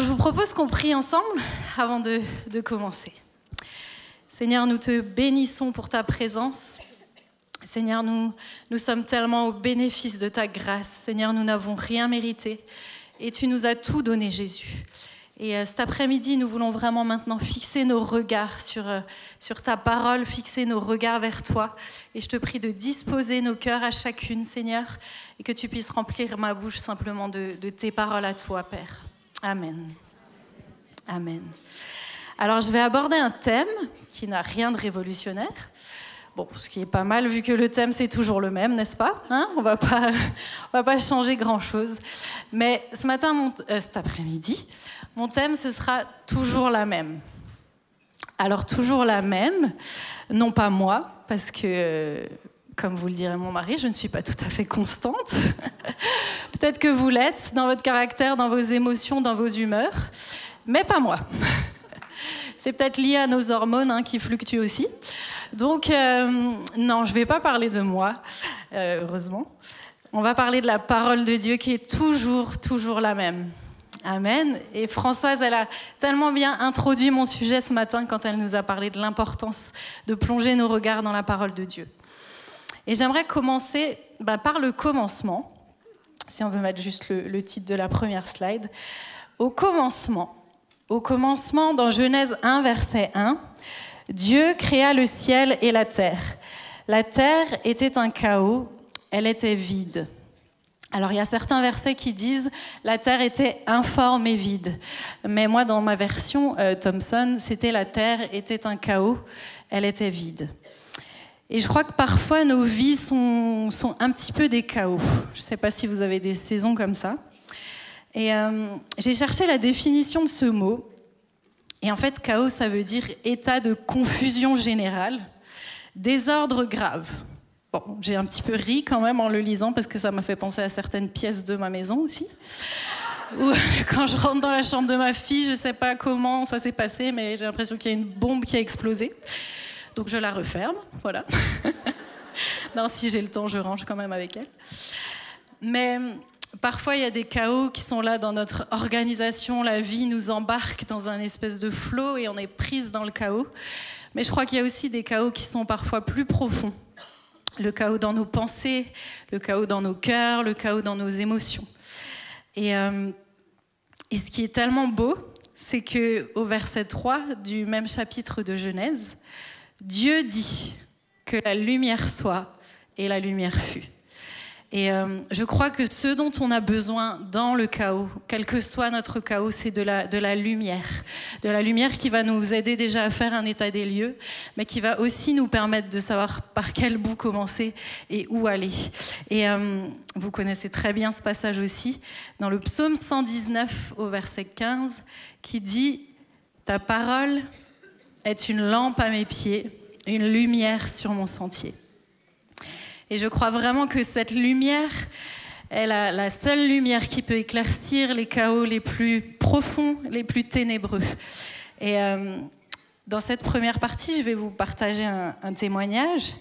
Alors, je vous propose qu'on prie ensemble avant de commencer. Seigneur, nous te bénissons pour ta présence. Seigneur, nous sommes tellement au bénéfice de ta grâce. Seigneur, nous n'avons rien mérité et tu nous as tout donné, Jésus. Et cet après-midi, nous voulons vraiment maintenant fixer nos regards sur ta parole, fixer nos regards vers toi. Et je te prie de disposer nos cœurs à chacune, Seigneur, et que tu puisses remplir ma bouche simplement de tes paroles à toi, Père. Amen. Amen. Alors, je vais aborder un thème qui n'a rien de révolutionnaire. Bon, ce qui est pas mal, vu que le thème, c'est toujours le même, n'est-ce pas, hein? On va pas changer grand-chose. Mais ce matin, cet après-midi, mon thème, ce sera toujours la même. Alors, toujours la même, non pas moi, parce que, comme vous le dirait mon mari, je ne suis pas tout à fait constante. Peut-être que vous l'êtes, dans votre caractère, dans vos émotions, dans vos humeurs, mais pas moi. C'est peut-être lié à nos hormones qui fluctuent aussi. Donc, non, je ne vais pas parler de moi, heureusement. On va parler de la parole de Dieu qui est toujours la même. Amen. Et Françoise, elle a tellement bien introduit mon sujet ce matin quand elle nous a parlé de l'importance de plonger nos regards dans la parole de Dieu. Et j'aimerais commencer par le commencement, si on veut mettre juste le titre de la première slide. Au commencement, dans Genèse 1, verset 1, Dieu créa le ciel et la terre. La terre était un chaos, elle était vide. Alors, il y a certains versets qui disent « la terre était informe et vide ». Mais moi, dans ma version Thomson, c'était « la terre était un chaos, elle était vide ». Et je crois que parfois, nos vies sont un petit peu des chaos. Je ne sais pas si vous avez des saisons comme ça. Et j'ai cherché la définition de ce mot. Et en fait, chaos, ça veut dire état de confusion générale, désordre grave. Bon, j'ai un petit peu ri quand même en le lisant parce que ça m'a fait penser à certaines pièces de ma maison aussi. Ou quand je rentre dans la chambre de ma fille, je ne sais pas comment ça s'est passé, mais j'ai l'impression qu'il y a une bombe qui a explosé. Donc je la referme, voilà. Non, si j'ai le temps, je range quand même avec elle. Mais parfois, il y a des chaos qui sont là dans notre organisation. La vie nous embarque dans un espèce de flot et on est prise dans le chaos. Mais je crois qu'il y a aussi des chaos qui sont parfois plus profonds. Le chaos dans nos pensées, le chaos dans nos cœurs, le chaos dans nos émotions. Et ce qui est tellement beau, c'est qu'au verset 3 du même chapitre de Genèse, Dieu dit que la lumière soit et la lumière fut. Et je crois que ce dont on a besoin dans le chaos, quel que soit notre chaos, c'est de la lumière. De la lumière qui va nous aider déjà à faire un état des lieux, mais qui va aussi nous permettre de savoir par quel bout commencer et où aller. Et vous connaissez très bien ce passage aussi, dans le psaume 119 au verset 15, qui dit « Ta parole est une lampe à mes pieds, une lumière sur mon sentier. » Et je crois vraiment que cette lumière est la seule lumière qui peut éclaircir les chaos les plus profonds, les plus ténébreux. Et dans cette première partie, je vais vous partager un témoignage.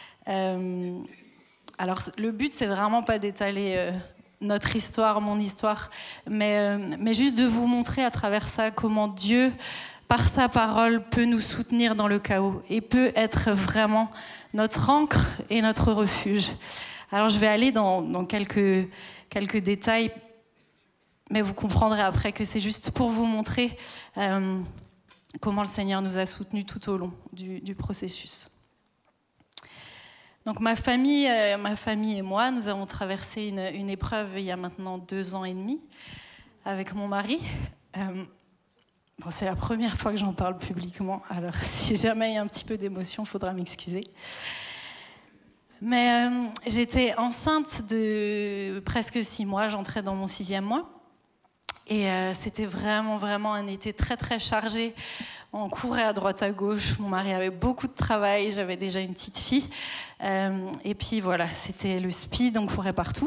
Alors, le but, c'est vraiment pas d'étaler notre histoire, mon histoire, mais juste de vous montrer à travers ça comment Dieu, par sa parole, peut nous soutenir dans le chaos et peut être vraiment notre ancre et notre refuge. Alors je vais aller dans quelques détails, mais vous comprendrez après que c'est juste pour vous montrer comment le Seigneur nous a soutenus tout au long du processus. Donc ma famille et moi, nous avons traversé une épreuve il y a maintenant 2 ans et demi avec mon mari. Bon, c'est la première fois que j'en parle publiquement, alors si jamais il y a un petit peu d'émotion, il faudra m'excuser. Mais j'étais enceinte de presque 6 mois, j'entrais dans mon 6e mois. Et c'était vraiment un été très très chargé. On courait à droite à gauche, mon mari avait beaucoup de travail, j'avais déjà une petite fille. Et puis voilà, c'était le speed, on courait partout.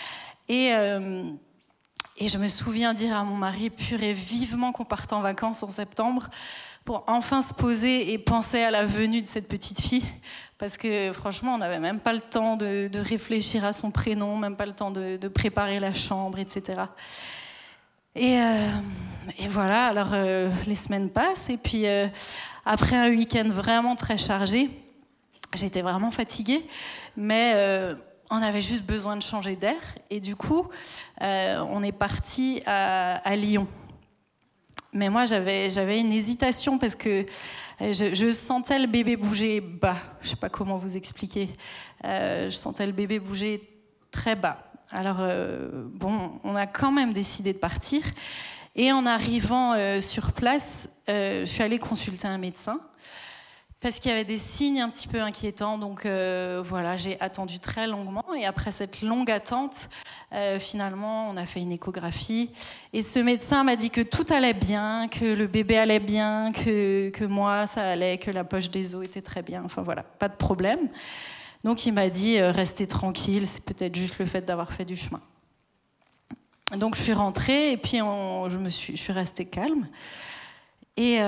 Et je me souviens dire à mon mari, purée, vivement qu'on parte en vacances en septembre pour enfin se poser et penser à la venue de cette petite fille. Parce que franchement, on n'avait même pas le temps de réfléchir à son prénom, même pas le temps de préparer la chambre, etc. Et et voilà, alors les semaines passent, et puis après un week-end vraiment très chargé, j'étais vraiment fatiguée, mais on avait juste besoin de changer d'air, et du coup, on est parti à Lyon. Mais moi, j'avais une hésitation parce que je sentais le bébé bouger bas. Je ne sais pas comment vous expliquer. Je sentais le bébé bouger très bas. Alors, bon, on a quand même décidé de partir. Et en arrivant sur place, je suis allée consulter un médecin parce qu'il y avait des signes un petit peu inquiétants. Donc, voilà, j'ai attendu très longuement. Et après cette longue attente, finalement, on a fait une échographie. Et ce médecin m'a dit que tout allait bien, que le bébé allait bien, que moi, ça allait, que la poche des os était très bien. Enfin, voilà, pas de problème. Donc, il m'a dit, restez tranquille, c'est peut-être juste le fait d'avoir fait du chemin. Donc, je suis rentrée et puis je suis restée calme. Et...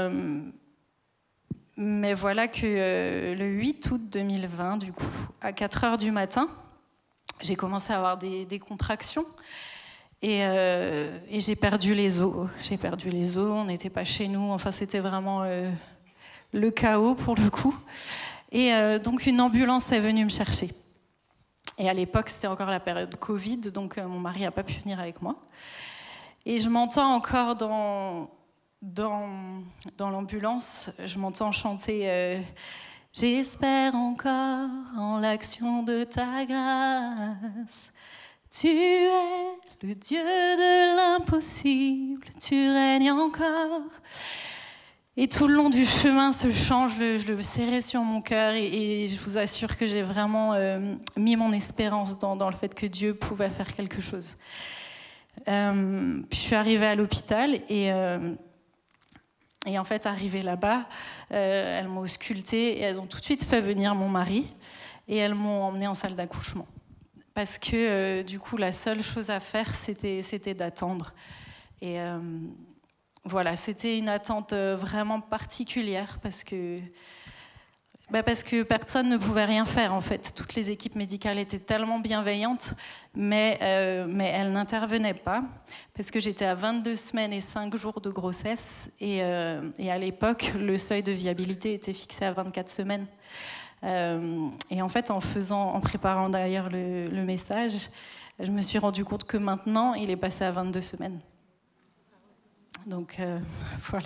mais voilà que le 8 août 2020, du coup, à 4 heures du matin, j'ai commencé à avoir des contractions et j'ai perdu les os. J'ai perdu les os, on n'était pas chez nous, enfin c'était vraiment le chaos pour le coup. Et donc une ambulance est venue me chercher. Et à l'époque, c'était encore la période Covid, donc mon mari n'a pas pu venir avec moi. Et je m'entends encore dans l'ambulance, je m'entends chanter j'espère encore en l'action de ta grâce. Tu es le Dieu de l'impossible, tu règnes encore. Et tout le long du chemin, ce chant, je le serrais sur mon cœur et je vous assure que j'ai vraiment mis mon espérance dans le fait que Dieu pouvait faire quelque chose. Puis je suis arrivée à l'hôpital et en fait, arrivée là-bas, elles m'ont auscultée et elles ont tout de suite fait venir mon mari et elles m'ont emmenée en salle d'accouchement. Parce que du coup, la seule chose à faire, c'était d'attendre. Et voilà, c'était une attente vraiment particulière parce que personne ne pouvait rien faire en fait. Toutes les équipes médicales étaient tellement bienveillantes, mais elles n'intervenaient pas parce que j'étais à 22 semaines et 5 jours de grossesse et à l'époque, le seuil de viabilité était fixé à 24 semaines. Et en fait, en préparant d'ailleurs le message, je me suis rendu compte que maintenant, il est passé à 22 semaines. Donc voilà.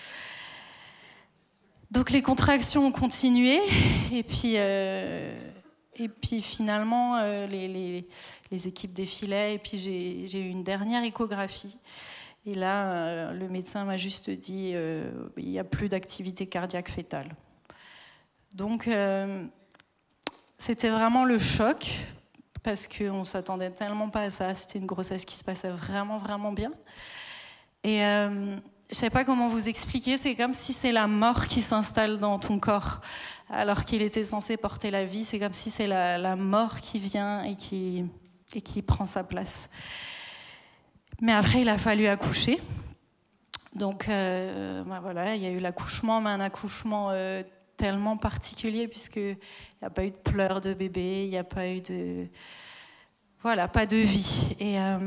Donc les contractions ont continué et puis finalement les équipes défilaient et puis j'ai eu une dernière échographie et là le médecin m'a juste dit il n'y a plus d'activité cardiaque fœtale. Donc c'était vraiment le choc parce qu'on ne s'attendait tellement pas à ça, c'était une grossesse qui se passait vraiment vraiment bien. Et je ne sais pas comment vous expliquer, c'est comme si c'est la mort qui s'installe dans ton corps, alors qu'il était censé porter la vie, c'est comme si c'est la mort qui vient et qui prend sa place. Mais après, il a fallu accoucher. Donc voilà, il y a eu l'accouchement, mais un accouchement tellement particulier, puisqu'il n'y a pas eu de pleurs de bébé, il n'y a pas eu de... Voilà, pas de vie.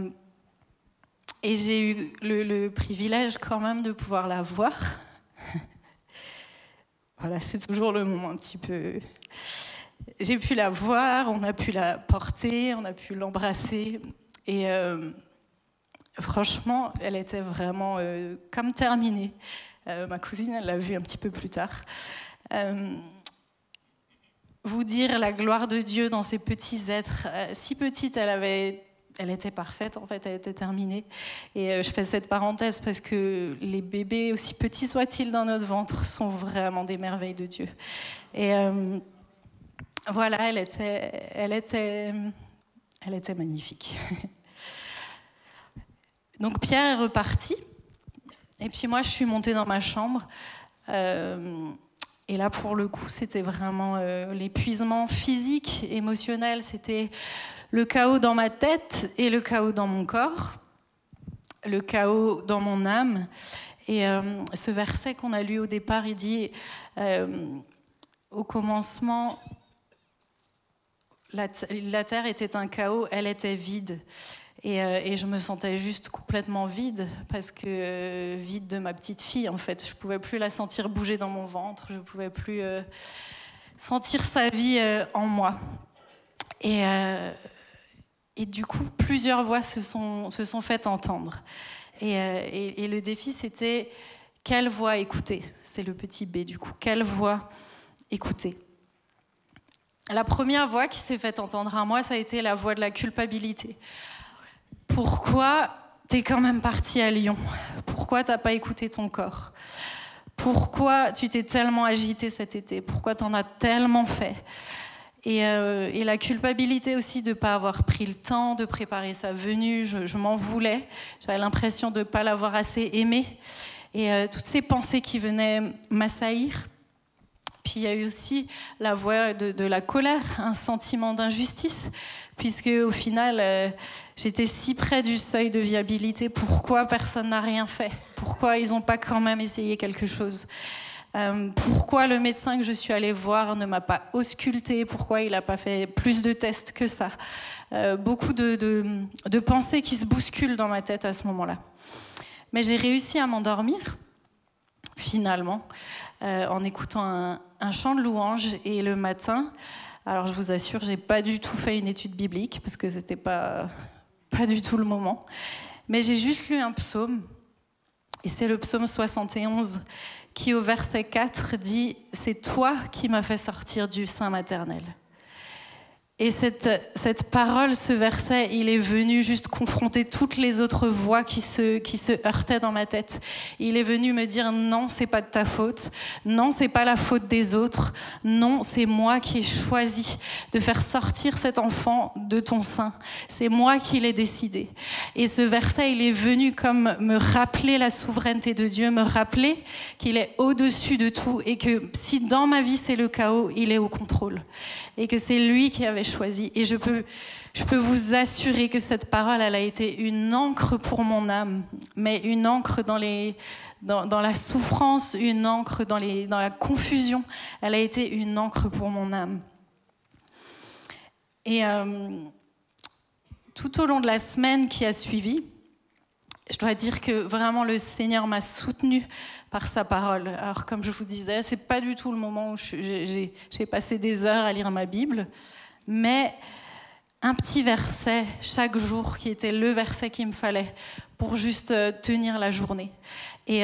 Et j'ai eu le privilège quand même de pouvoir la voir. Voilà, c'est toujours le moment un petit peu... J'ai pu la voir, on a pu la porter, on a pu l'embrasser. Et franchement, elle était vraiment comme terminée. Ma cousine, elle l'a vue un petit peu plus tard. Vous dire la gloire de Dieu dans ces petits êtres. Si petite, elle était parfaite, en fait, elle était terminée. Et je fais cette parenthèse parce que les bébés, aussi petits soient-ils dans notre ventre, sont vraiment des merveilles de Dieu. Et voilà, elle était magnifique. Donc Pierre est reparti. Et puis moi, je suis montée dans ma chambre. Et là, pour le coup, c'était vraiment l'épuisement physique, émotionnel. C'était le chaos dans ma tête et le chaos dans mon corps, le chaos dans mon âme. Et ce verset qu'on a lu au départ, il dit au commencement, la terre était un chaos, elle était vide. Et je me sentais juste complètement vide, parce que vide de ma petite fille, en fait. Je ne pouvais plus la sentir bouger dans mon ventre, je ne pouvais plus sentir sa vie en moi. Et du coup, plusieurs voix se sont faites entendre. Et le défi, c'était quelle voix écouter? C'est le petit B, du coup. Quelle voix écouter? La première voix qui s'est faite entendre à moi, ça a été la voix de la culpabilité. Pourquoi t'es quand même parti à Lyon? Pourquoi t'as pas écouté ton corps? Pourquoi tu t'es tellement agité cet été? Pourquoi t'en as tellement fait? Et la culpabilité aussi de ne pas avoir pris le temps de préparer sa venue, je m'en voulais. J'avais l'impression de ne pas l'avoir assez aimé. Et toutes ces pensées qui venaient m'assaillir. Puis il y a eu aussi la voix de la colère, un sentiment d'injustice, puisque au final, j'étais si près du seuil de viabilité. Pourquoi personne n'a rien fait? Pourquoi ils n'ont pas quand même essayé quelque chose? Pourquoi le médecin que je suis allée voir ne m'a pas ausculté? Pourquoi il n'a pas fait plus de tests que ça? Beaucoup de pensées qui se bousculent dans ma tête à ce moment-là. Mais j'ai réussi à m'endormir, finalement, en écoutant un chant de louange. Et le matin, alors je vous assure, j'ai pas du tout fait une étude biblique, parce que c'était pas du tout le moment. Mais j'ai juste lu un psaume, et c'est le psaume 71, qui au verset 4 dit « C'est toi qui m'as fait sortir du sein maternel ». Et cette parole, ce verset, il est venu juste confronter toutes les autres voix qui se heurtaient dans ma tête. Il est venu me dire non, c'est pas de ta faute. Non, c'est pas la faute des autres. Non, c'est moi qui ai choisi de faire sortir cet enfant de ton sein. C'est moi qui l'ai décidé. Et ce verset, il est venu comme me rappeler la souveraineté de Dieu, me rappeler qu'il est au-dessus de tout et que si dans ma vie c'est le chaos, il est au contrôle. Et que c'est lui qui avait choisi. Et je peux vous assurer que cette parole, elle a été une encre pour mon âme, mais une encre dans la souffrance, une encre dans la confusion. Elle a été une encre pour mon âme. Et tout au long de la semaine qui a suivi, je dois dire que vraiment le Seigneur m'a soutenue par sa parole. Alors comme je vous disais, c'est pas du tout le moment où j'ai passé des heures à lire ma Bible, mais un petit verset chaque jour qui était le verset qu'il me fallait pour juste tenir la journée. Et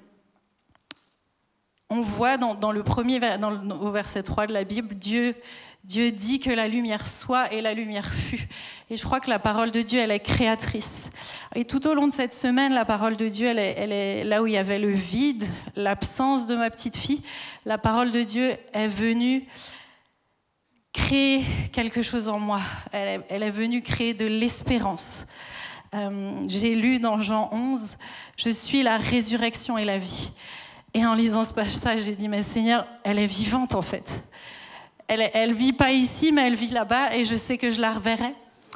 on voit au verset 3 de la Bible, Dieu dit que la lumière soit et la lumière fut. Et je crois que la parole de Dieu, elle est créatrice. Et tout au long de cette semaine, la parole de Dieu, elle est là où il y avait le vide, l'absence de ma petite fille. La parole de Dieu est venue créer quelque chose en moi. Elle est venue créer de l'espérance. J'ai lu dans Jean 11, « Je suis la résurrection et la vie ». Et en lisant ce passage, j'ai dit, mais Seigneur, elle est vivante en fait. Elle vit pas ici, mais elle vit là-bas, et je sais que je la reverrai.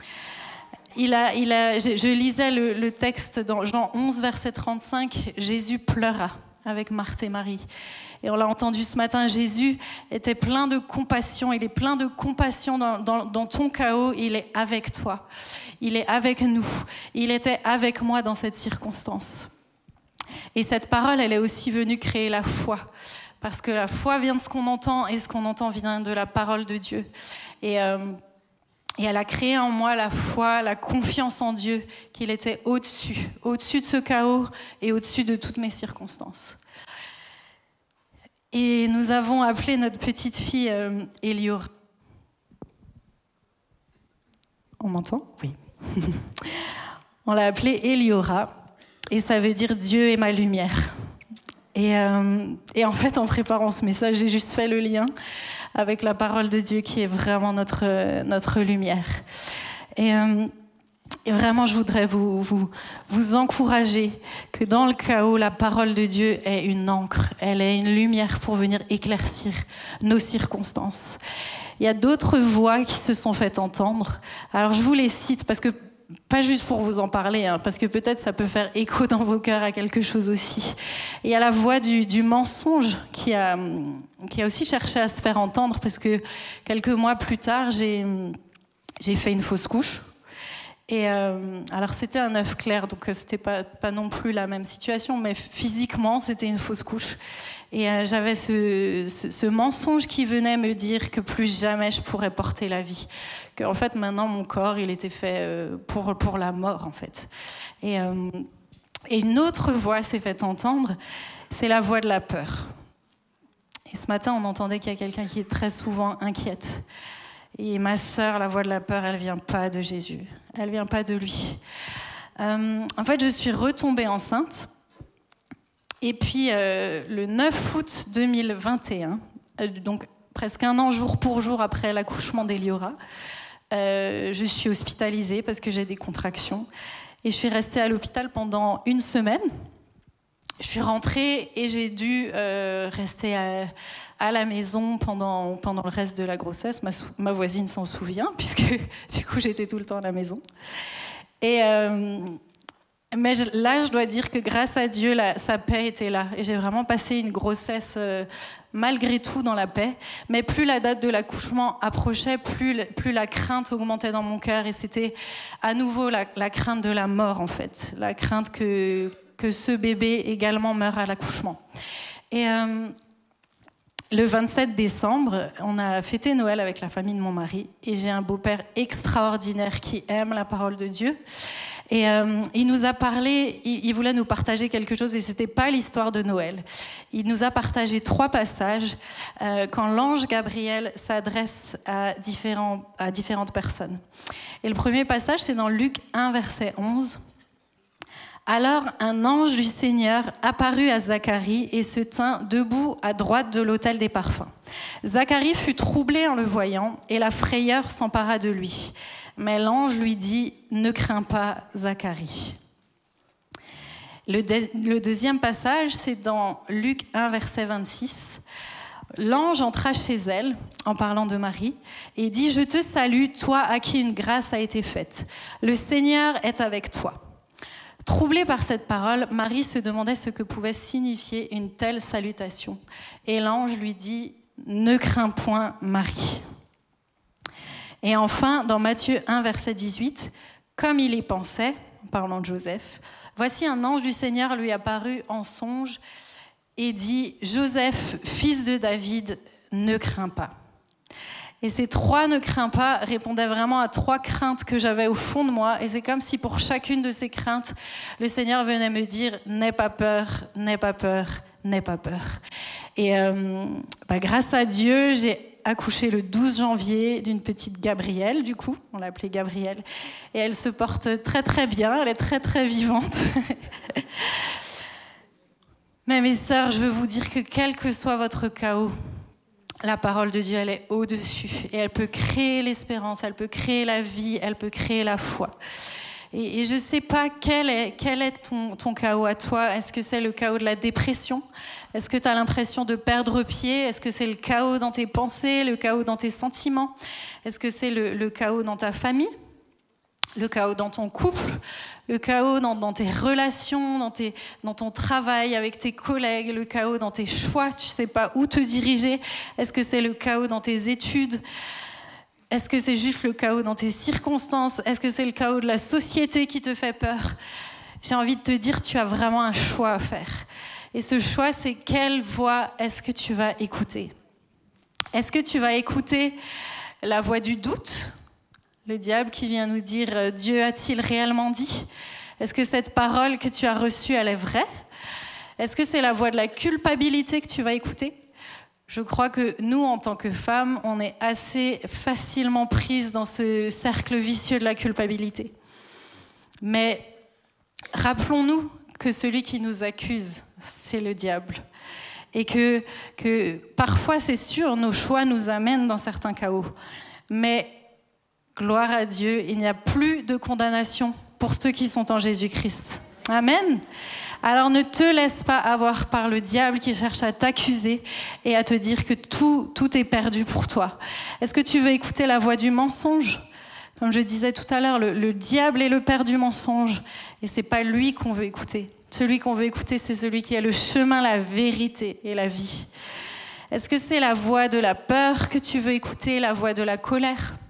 Je lisais le texte dans Jean 11, verset 35, Jésus pleura avec Marthe et Marie. Et on l'a entendu ce matin, Jésus était plein de compassion, il est plein de compassion dans ton chaos, il est avec toi, il est avec nous, il était avec moi dans cette circonstance. Et cette parole, elle est aussi venue créer la foi. Parce que la foi vient de ce qu'on entend, et ce qu'on entend vient de la parole de Dieu. Et elle a créé en moi la foi, la confiance en Dieu, qu'il était au-dessus de ce chaos et au-dessus de toutes mes circonstances. Et nous avons appelé notre petite fille Eliora. On m'entend? Oui. On l'a appelée Eliora, et ça veut dire Dieu est ma lumière. Et en fait, en préparant ce message, j'ai juste fait le lien avec la parole de Dieu qui est vraiment notre lumière. Et vraiment, je voudrais vous encourager que dans le chaos, la parole de Dieu est une encre, elle est une lumière pour venir éclaircir nos circonstances. Il y a d'autres voix qui se sont faites entendre. Alors, je vous les cite parce que pas juste pour vous en parler, parce que peut-être ça peut faire écho dans vos cœurs à quelque chose aussi. Et il y a la voix du mensonge qui a aussi cherché à se faire entendre, parce que quelques mois plus tard, j'ai fait une fausse couche. Et alors c'était un œuf clair, donc c'était pas non plus la même situation, mais physiquement c'était une fausse couche. Et j'avais ce mensonge qui venait me dire que plus jamais je pourrais porter la vie, que en fait maintenant mon corps il était fait pour la mort en fait. Et une autre voix s'est faite entendre, c'est la voix de la peur. Et ce matin on entendait qu'il y a quelqu'un qui est très souvent inquiète. Et ma sœur, la voix de la peur, elle vient pas de Jésus, elle vient pas de lui. En fait, je suis retombée enceinte. Et puis, le 9 août 2021, donc presque un an jour pour jour après l'accouchement d'Eliora, je suis hospitalisée parce que j'ai des contractions. Et je suis restée à l'hôpital pendant 1 semaine. Je suis rentrée et j'ai dû rester à la maison pendant le reste de la grossesse. Ma voisine s'en souvient, puisque du coup, j'étais tout le temps à la maison. Et, mais là, je dois dire que grâce à Dieu, sa paix était là. Et j'ai vraiment passé une grossesse malgré tout dans la paix. Mais plus la date de l'accouchement approchait, plus la crainte augmentait dans mon cœur. Et c'était à nouveau la crainte de la mort, en fait. La crainte que ce bébé également meure à l'accouchement. Et le 27 décembre, on a fêté Noël avec la famille de mon mari. Et j'ai un beau-père extraordinaire qui aime la parole de Dieu. Et il nous a parlé, il voulait nous partager quelque chose, et ce n'était pas l'histoire de Noël. Il nous a partagé 3 passages quand l'ange Gabriel s'adresse à différentes personnes. Et le premier passage, c'est dans Luc 1, verset 11. Alors un ange du Seigneur apparut à Zacharie et se tint debout à droite de l'autel des parfums. Zacharie fut troublé en le voyant, et la frayeur s'empara de lui. Mais l'ange lui dit « Ne crains pas, Zacharie ». Le deuxième passage, c'est dans Luc 1, verset 26. L'ange entra chez elle, en parlant de Marie, et dit « Je te salue, toi à qui une grâce a été faite. Le Seigneur est avec toi. » Troublée par cette parole, Marie se demandait ce que pouvait signifier une telle salutation. Et l'ange lui dit « Ne crains point, Marie ». Et enfin, dans Matthieu 1, verset 18, « Comme il y pensait, en parlant de Joseph, voici un ange du Seigneur lui apparut en songe et dit « Joseph, fils de David, ne crains pas ». Et ces 3 « ne crains pas » répondaient vraiment à 3 craintes que j'avais au fond de moi. Et c'est comme si pour chacune de ces craintes, le Seigneur venait me dire « N'aie pas peur, n'aie pas peur, n'aie pas peur ». Et grâce à Dieu, j'ai accouché le 12 janvier d'une petite Gabrielle, du coup, on l'appelait Gabrielle. Et elle se porte très très bien, elle est très très vivante. Mais mes sœurs, je veux vous dire que quel que soit votre chaos, la parole de Dieu, elle est au-dessus. Et elle peut créer l'espérance, elle peut créer la vie, elle peut créer la foi. Et je ne sais pas quel est ton chaos à toi. Est-ce que c'est le chaos de la dépression ? Est-ce que tu as l'impression de perdre pied ? Est-ce que c'est le chaos dans tes pensées, le chaos dans tes sentiments ? Est-ce que c'est le chaos dans ta famille ? Le chaos dans ton couple ? Le chaos dans tes relations, dans ton travail avec tes collègues ? Le chaos dans tes choix ? Tu ne sais pas où te diriger ? Est-ce que c'est le chaos dans tes études ? Est-ce que c'est juste le chaos dans tes circonstances ? Est-ce que c'est le chaos de la société qui te fait peur ? J'ai envie de te dire, tu as vraiment un choix à faire. Et ce choix, c'est quelle voix est-ce que tu vas écouter ? Est-ce que tu vas écouter la voix du doute ? Le diable qui vient nous dire « Dieu a-t-il réellement dit ?» Est-ce que cette parole que tu as reçue, elle est vraie ? Est-ce que c'est la voix de la culpabilité que tu vas écouter ? Je crois que nous, en tant que femmes, on est assez facilement prises dans ce cercle vicieux de la culpabilité. Mais rappelons-nous que celui qui nous accuse, c'est le diable. Et que parfois, c'est sûr, nos choix nous amènent dans certains chaos. Mais gloire à Dieu, il n'y a plus de condamnation pour ceux qui sont en Jésus-Christ. Amen. Alors ne te laisse pas avoir par le diable qui cherche à t'accuser et à te dire que tout est perdu pour toi. Est-ce que tu veux écouter la voix du mensonge ? Comme je disais tout à l'heure, le diable est le père du mensonge et c'est pas lui qu'on veut écouter. Celui qu'on veut écouter, c'est celui qui a le chemin, la vérité et la vie. Est-ce que c'est la voix de la peur que tu veux écouter, la voix de la colère ?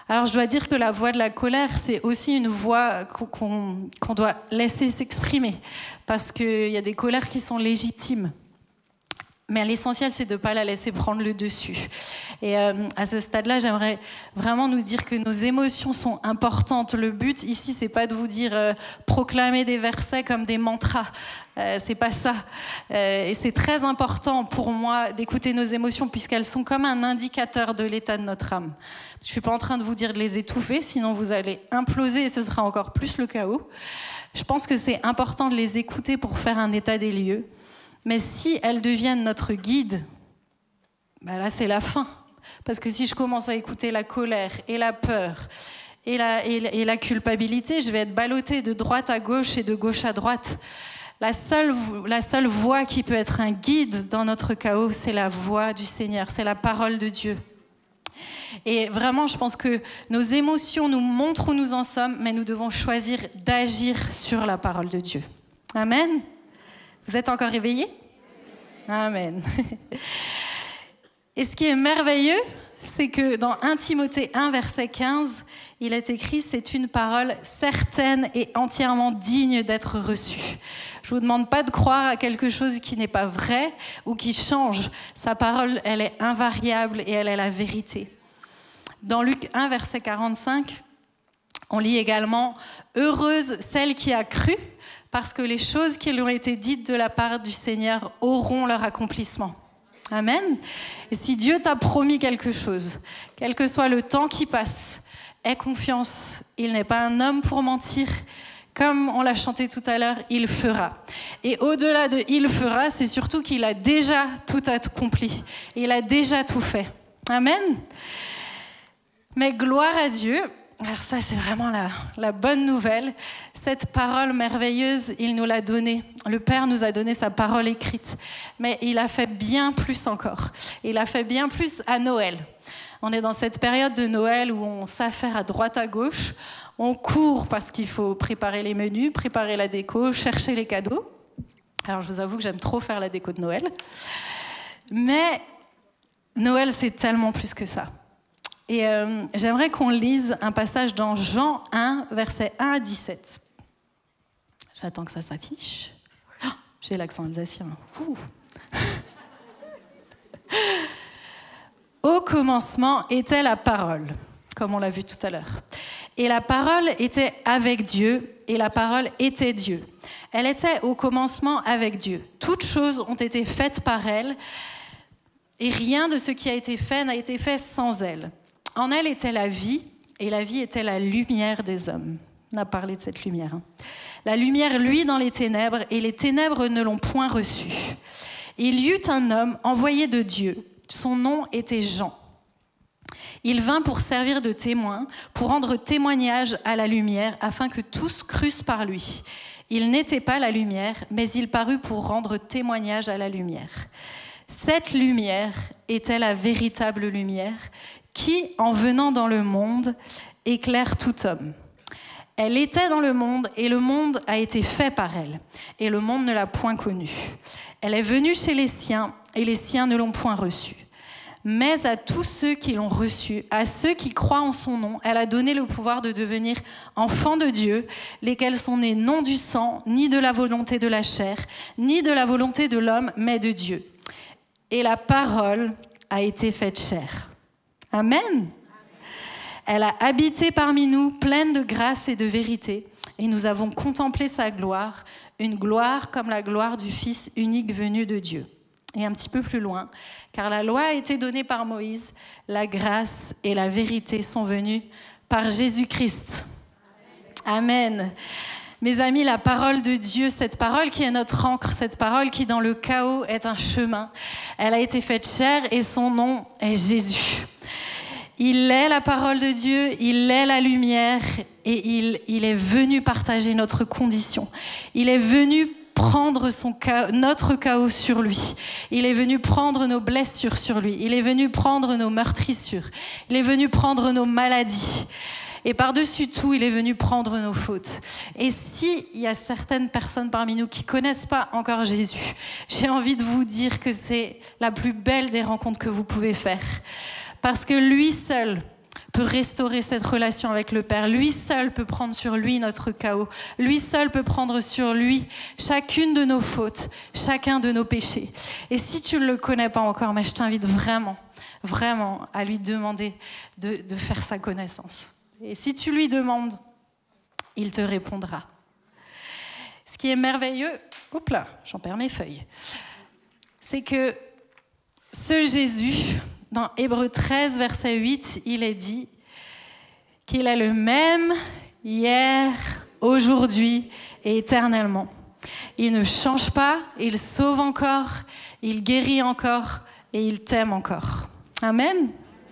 Alors je dois dire que la voix de la colère, c'est aussi une voix qu'on doit laisser s'exprimer, parce qu'il y a des colères qui sont légitimes. Mais l'essentiel, c'est de ne pas la laisser prendre le dessus. Et à ce stade-là, j'aimerais vraiment nous dire que nos émotions sont importantes. Le but ici, c'est pas de vous dire proclamer des versets comme des mantras. C'est pas ça. Et c'est très important pour moi d'écouter nos émotions, puisqu'elles sont comme un indicateur de l'état de notre âme. Je suis pas en train de vous dire de les étouffer, sinon vous allez imploser et ce sera encore plus le chaos. Je pense que c'est important de les écouter pour faire un état des lieux. Mais si elles deviennent notre guide, ben là c'est la fin. Parce que si je commence à écouter la colère et la peur et la culpabilité, je vais être ballottée de droite à gauche et de gauche à droite. La seule voix qui peut être un guide dans notre chaos, c'est la voix du Seigneur, c'est la parole de Dieu. Et vraiment, je pense que nos émotions nous montrent où nous en sommes, mais nous devons choisir d'agir sur la parole de Dieu. Amen. Vous êtes encore réveillés ? Amen. Et ce qui est merveilleux, c'est que dans 1 Timothée 1, verset 15, il est écrit « C'est une parole certaine et entièrement digne d'être reçue ». Je ne vous demande pas de croire à quelque chose qui n'est pas vrai ou qui change. Sa parole, elle est invariable et elle est la vérité. Dans Luc 1, verset 45, on lit également « Heureuse celle qui a cru » parce que les choses qui lui ont été dites de la part du Seigneur auront leur accomplissement. Amen. Et si Dieu t'a promis quelque chose, quel que soit le temps qui passe, aie confiance. Il n'est pas un homme pour mentir. Comme on l'a chanté tout à l'heure, il fera. Et au-delà de il fera, c'est surtout qu'il a déjà tout accompli. Il a déjà tout fait. Amen. Mais gloire à Dieu. Alors ça, c'est vraiment la bonne nouvelle. Cette parole merveilleuse, il nous l'a donnée. Le Père nous a donné sa parole écrite. Mais il a fait bien plus encore. Il a fait bien plus à Noël. On est dans cette période de Noël où on s'affaire à droite à gauche. On court parce qu'il faut préparer les menus, préparer la déco, chercher les cadeaux. Alors je vous avoue que j'aime trop faire la déco de Noël. Mais Noël, c'est tellement plus que ça. Et j'aimerais qu'on lise un passage dans Jean 1, versets 1 à 17. J'attends que ça s'affiche. Oh, j'ai l'accent alsacien. Au commencement était la parole, comme on l'a vu tout à l'heure. Et la parole était avec Dieu, et la parole était Dieu. Elle était au commencement avec Dieu. Toutes choses ont été faites par elle, et rien de ce qui a été fait n'a été fait sans elle. En elle était la vie, et la vie était la lumière des hommes. On a parlé de cette lumière. La lumière luit dans les ténèbres, et les ténèbres ne l'ont point reçue. Il y eut un homme envoyé de Dieu. Son nom était Jean. Il vint pour servir de témoin, pour rendre témoignage à la lumière, afin que tous crussent par lui. Il n'était pas la lumière, mais il parut pour rendre témoignage à la lumière. Cette lumière était la véritable lumière, qui, en venant dans le monde, éclaire tout homme. Elle était dans le monde, et le monde a été fait par elle, et le monde ne l'a point connue. Elle est venue chez les siens, et les siens ne l'ont point reçue. Mais à tous ceux qui l'ont reçue, à ceux qui croient en son nom, elle a donné le pouvoir de devenir enfants de Dieu, lesquels sont nés non du sang, ni de la volonté de la chair, ni de la volonté de l'homme, mais de Dieu. Et la parole a été faite chair. Amen. Elle a habité parmi nous, pleine de grâce et de vérité, et nous avons contemplé sa gloire, une gloire comme la gloire du Fils unique venu de Dieu. Et un petit peu plus loin, car la loi a été donnée par Moïse, la grâce et la vérité sont venues par Jésus-Christ. Amen. Mes amis, la parole de Dieu, cette parole qui est notre ancre, cette parole qui dans le chaos est un chemin, elle a été faite chair et son nom est Jésus. Il est la parole de Dieu, il est la lumière et il est venu partager notre condition. Il est venu prendre notre chaos sur lui. Il est venu prendre nos blessures sur lui. Il est venu prendre nos meurtrissures. Il est venu prendre nos maladies. Et par-dessus tout, il est venu prendre nos fautes. Et s'il y a certaines personnes parmi nous qui ne connaissent pas encore Jésus, j'ai envie de vous dire que c'est la plus belle des rencontres que vous pouvez faire. Parce que lui seul peut restaurer cette relation avec le Père. Lui seul peut prendre sur lui notre chaos. Lui seul peut prendre sur lui chacune de nos fautes, chacun de nos péchés. Et si tu ne le connais pas encore, mais je t'invite vraiment à lui demander de faire sa connaissance. Et si tu lui demandes, il te répondra. Ce qui est merveilleux, hop là, j'en perds mes feuilles, c'est que ce Jésus, dans Hébreux 13, verset 8, il est dit qu'il est le même hier, aujourd'hui et éternellement. Il ne change pas, il sauve encore, il guérit encore et il t'aime encore. Amen.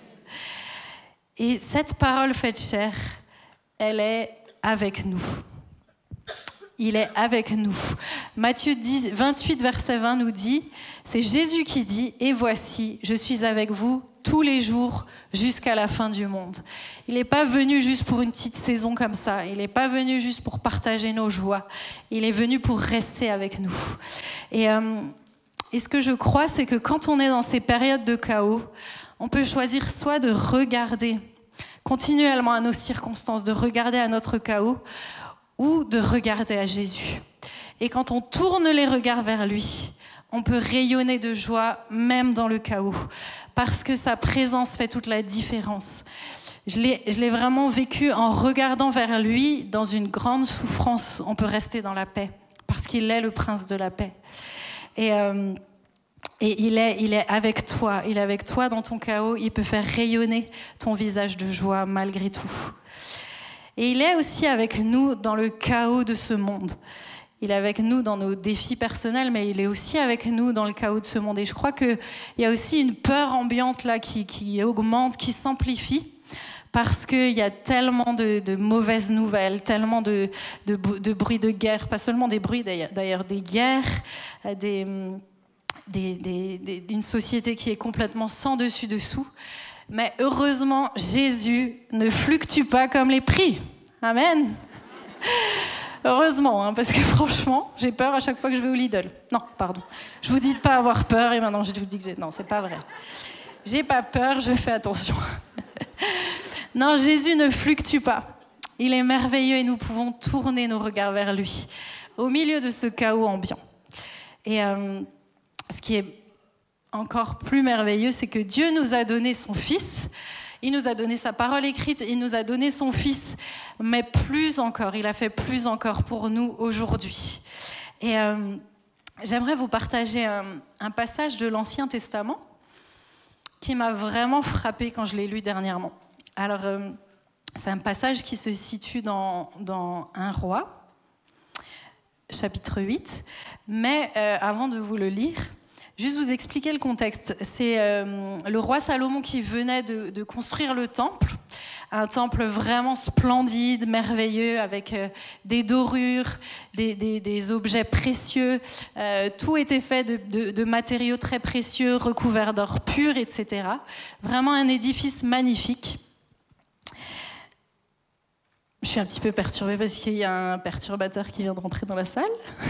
Et cette parole faite chair, elle est avec nous. Il est avec nous. Matthieu 28, verset 20 nous dit, c'est Jésus qui dit, « Et voici, je suis avec vous tous les jours jusqu'à la fin du monde. » Il n'est pas venu juste pour une petite saison comme ça. Il n'est pas venu juste pour partager nos joies. Il est venu pour rester avec nous. Et ce que je crois, c'est que quand on est dans ces périodes de chaos, on peut choisir soit de regarder continuellement à nos circonstances, de regarder à notre chaos, ou de regarder à Jésus. Et quand on tourne les regards vers lui, on peut rayonner de joie même dans le chaos, parce que sa présence fait toute la différence. Je l'ai vraiment vécu en regardant vers lui, dans une grande souffrance, on peut rester dans la paix, parce qu'il est le prince de la paix. Et il est avec toi, il est avec toi dans ton chaos, il peut faire rayonner ton visage de joie malgré tout. Et il est aussi avec nous dans le chaos de ce monde. Il est avec nous dans nos défis personnels, mais il est aussi avec nous dans le chaos de ce monde. Et je crois qu'il y a aussi une peur ambiante là qui augmente, qui s'amplifie, parce qu'il y a tellement de mauvaises nouvelles, tellement de bruits de guerre, pas seulement des bruits d'ailleurs, des guerres, d'une société qui est complètement sans dessus-dessous. Mais heureusement, Jésus ne fluctue pas comme les prix. Amen. Heureusement, hein, parce que franchement, j'ai peur à chaque fois que je vais au Lidl. Non, pardon. Je vous dis de pas avoir peur et maintenant je vous dis que non, c'est pas vrai. J'ai pas peur, je fais attention. Non, Jésus ne fluctue pas. Il est merveilleux et nous pouvons tourner nos regards vers lui au milieu de ce chaos ambiant. Et ce qui est encore plus merveilleux, c'est que Dieu nous a donné son Fils, il nous a donné sa parole écrite, il nous a donné son Fils, mais plus encore, il a fait plus encore pour nous aujourd'hui. Et j'aimerais vous partager un passage de l'Ancien Testament qui m'a vraiment frappée quand je l'ai lu dernièrement. Alors, c'est un passage qui se situe dans 1 Roi, chapitre 8, mais avant de vous le lire, juste vous expliquer le contexte. C'est le roi Salomon qui venait de construire le temple, un temple vraiment splendide, merveilleux, avec des dorures, des objets précieux. Tout était fait de matériaux très précieux, recouverts d'or pur, etc. Vraiment un édifice magnifique. Je suis un petit peu perturbée parce qu'il y a un perturbateur qui vient de rentrer dans la salle.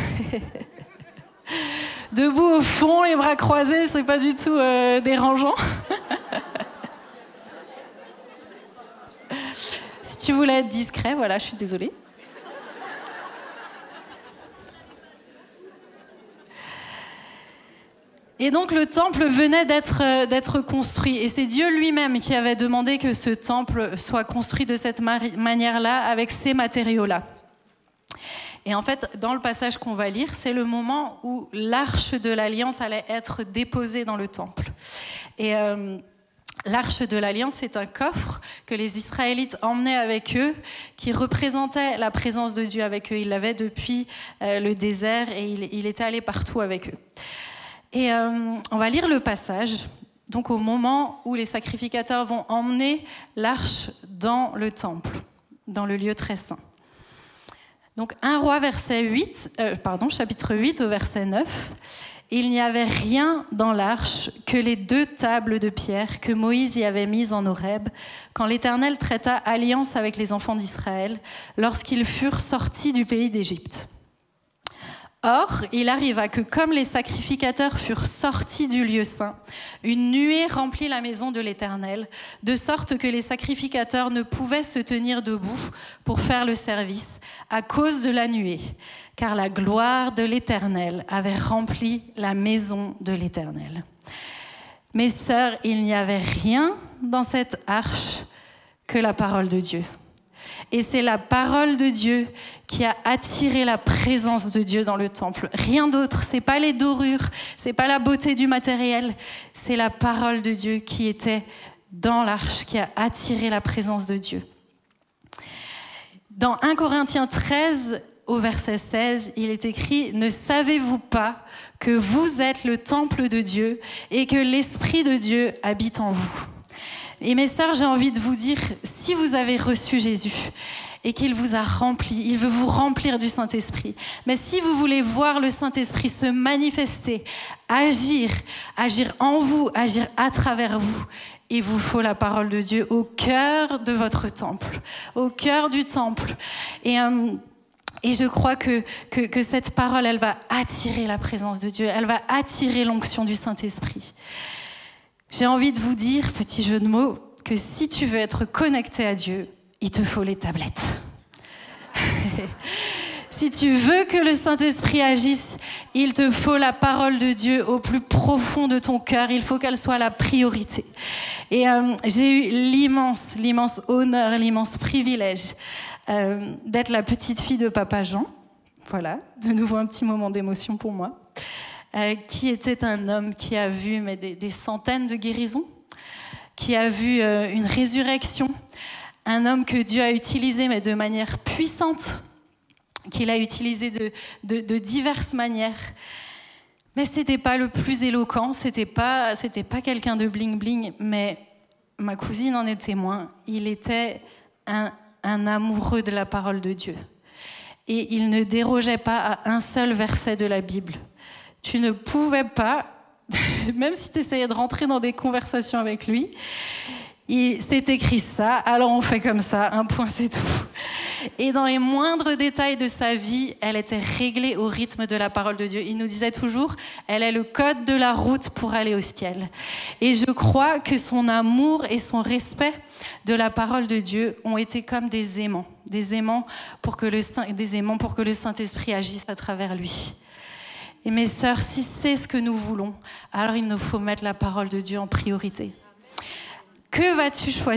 Debout au fond, les bras croisés, c'est pas du tout dérangeant. Si tu voulais être discret, voilà, je suis désolée. Et donc le temple venait d'être construit. Et c'est Dieu lui-même qui avait demandé que ce temple soit construit de cette manière-là, avec ces matériaux-là. Et en fait, dans le passage qu'on va lire, c'est le moment où l'arche de l'Alliance allait être déposée dans le temple. Et l'arche de l'Alliance, c'est un coffre que les Israélites emmenaient avec eux, qui représentait la présence de Dieu avec eux. Ils l'avaient depuis le désert et il était allé partout avec eux. Et on va lire le passage, donc au moment où les sacrificateurs vont emmener l'arche dans le temple, dans le lieu très saint. Donc 1 Roi chapitre 8 au verset 9. « Il n'y avait rien dans l'arche que les 2 tables de pierre que Moïse y avait mises en Horeb, quand l'Éternel traita alliance avec les enfants d'Israël, lorsqu'ils furent sortis du pays d'Égypte. Or, il arriva que comme les sacrificateurs furent sortis du lieu saint, une nuée remplit la maison de l'Éternel, de sorte que les sacrificateurs ne pouvaient se tenir debout pour faire le service à cause de la nuée, car la gloire de l'Éternel avait rempli la maison de l'Éternel. Mes sœurs, il n'y avait rien dans cette arche que la parole de Dieu. Et c'est la parole de Dieu qui a attiré la présence de Dieu dans le temple. Rien d'autre, c'est pas les dorures, c'est pas la beauté du matériel, c'est la parole de Dieu qui était dans l'arche, qui a attiré la présence de Dieu. Dans 1 Corinthiens 13, au verset 16, il est écrit « Ne savez-vous pas que vous êtes le temple de Dieu et que l'Esprit de Dieu habite en vous ?» Et mes sœurs, j'ai envie de vous dire, si vous avez reçu Jésus et qu'il vous a rempli, il veut vous remplir du Saint-Esprit. Mais si vous voulez voir le Saint-Esprit se manifester, agir en vous, agir à travers vous, il vous faut la parole de Dieu au cœur de votre temple, au cœur du temple. Et je crois que cette parole, elle va attirer la présence de Dieu, elle va attirer l'onction du Saint-Esprit. J'ai envie de vous dire, petit jeu de mots, que si tu veux être connecté à Dieu, il te faut les tablettes. Si tu veux que le Saint-Esprit agisse, il te faut la parole de Dieu au plus profond de ton cœur. Il faut qu'elle soit la priorité. Et j'ai eu l'immense honneur, l'immense privilège d'être la petite fille de Papa Jean. Voilà, de nouveau un petit moment d'émotion pour moi. Qui était un homme qui a vu des centaines de guérisons, qui a vu une résurrection, un homme que Dieu a utilisé mais de manière puissante, qu'il a utilisé de diverses manières. Mais c'était pas le plus éloquent, c'était pas quelqu'un de bling-bling, mais ma cousine en est témoin. Il était un amoureux de la parole de Dieu. Et il ne dérogeait pas à un seul verset de la Bible. Tu ne pouvais pas, même si tu essayais de rentrer dans des conversations avec lui, c'est écrit ça, alors on fait comme ça, un point c'est tout. Et dans les moindres détails de sa vie, elle était réglée au rythme de la parole de Dieu. Il nous disait toujours, elle est le code de la route pour aller au ciel. Et je crois que son amour et son respect de la parole de Dieu ont été comme des aimants pour que le Saint-Esprit agisse à travers lui. Et mes sœurs, si c'est ce que nous voulons, alors il nous faut mettre la parole de Dieu en priorité. Que vas-tu choisir ?